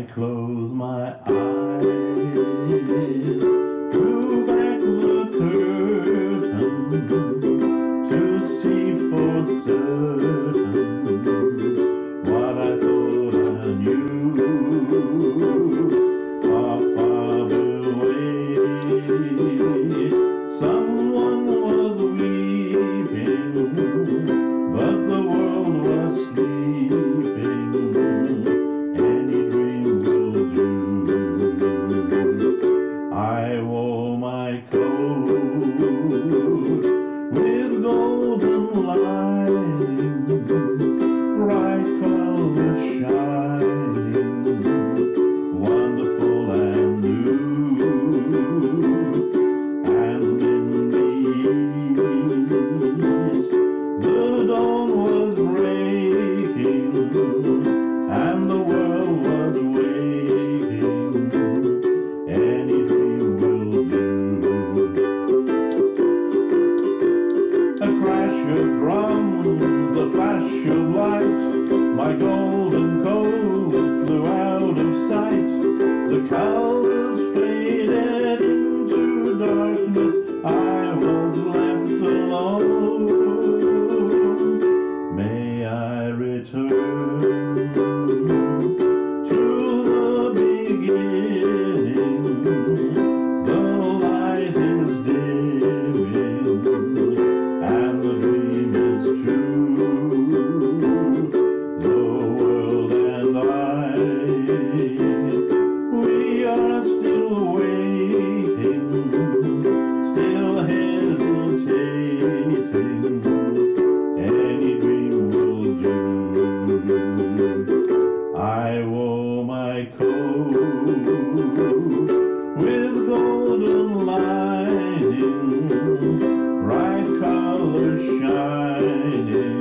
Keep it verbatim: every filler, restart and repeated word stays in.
I close my eyes, drew back the curtain to see for certain what I thought I knew. Far, far away, someone was weeping, but the world was sleeping. Any dream will do. I wore my coat with golden lining, bright colors shining, wonderful and new. And in the east, the dawn was breaking, and the world was waking. Any dream will do. A crash of drums, a flash of light, my golden coat flew out of sight. The colors faded into darkness, I was left alone. May I return to the beginning? The light is dimming, and the dream is true. The world and I, we are still waiting, still hesitating. Any dream will do. I wore my coat with golden lining, bright colors shining,